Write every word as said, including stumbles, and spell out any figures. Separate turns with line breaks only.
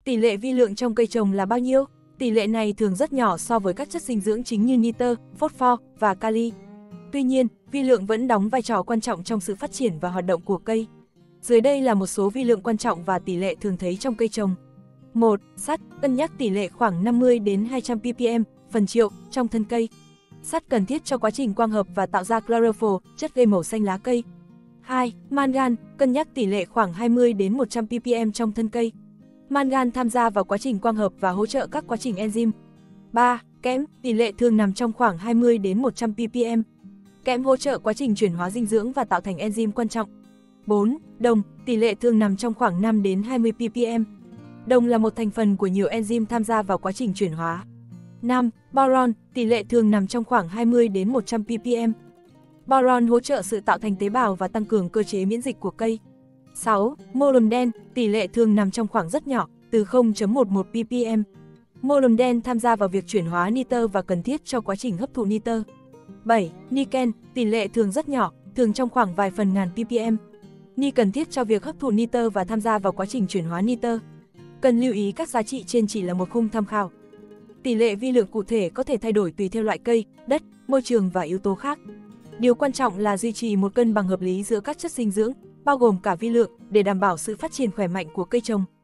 Tỷ lệ vi lượng trong cây trồng là bao nhiêu? Tỷ lệ này thường rất nhỏ so với các chất dinh dưỡng chính như nitơ, phosphor và kali. Tuy nhiên, vi lượng vẫn đóng vai trò quan trọng trong sự phát triển và hoạt động của cây. Dưới đây là một số vi lượng quan trọng và tỷ lệ thường thấy trong cây trồng. một. Sắt, cân nhắc tỷ lệ khoảng năm mươi đến hai trăm ppm phần triệu trong thân cây. Sắt cần thiết cho quá trình quang hợp và tạo ra chlorophyll, chất gây màu xanh lá cây. hai. Mangan, cân nhắc tỷ lệ khoảng hai mươi đến một trăm ppm trong thân cây. Mangan tham gia vào quá trình quang hợp và hỗ trợ các quá trình enzyme. ba. Kẽm, tỷ lệ thường nằm trong khoảng hai mươi đến một trăm ppm. Kẽm hỗ trợ quá trình chuyển hóa dinh dưỡng và tạo thành enzyme quan trọng. bốn. Đồng, tỷ lệ thường nằm trong khoảng năm đến hai mươi ppm. Đồng là một thành phần của nhiều enzyme tham gia vào quá trình chuyển hóa. năm. Boron, tỷ lệ thường nằm trong khoảng hai mươi đến một trăm ppm. Boron hỗ trợ sự tạo thành tế bào và tăng cường cơ chế miễn dịch của cây. sáu. Molybden, tỷ lệ thường nằm trong khoảng rất nhỏ, từ không phẩy mười một ppm. Molybden tham gia vào việc chuyển hóa nitơ và cần thiết cho quá trình hấp thụ nitơ. bảy. Niken, tỷ lệ thường rất nhỏ, thường trong khoảng vài phần ngàn ppm. Ni cần thiết cho việc hấp thụ nitơ và tham gia vào quá trình chuyển hóa nitơ. Cần lưu ý các giá trị trên chỉ là một khung tham khảo. Tỷ lệ vi lượng cụ thể có thể thay đổi tùy theo loại cây, đất, môi trường và yếu tố khác. Điều quan trọng là duy trì một cân bằng hợp lý giữa các chất dinh dưỡng, bao gồm cả vi lượng, để đảm bảo sự phát triển khỏe mạnh của cây trồng.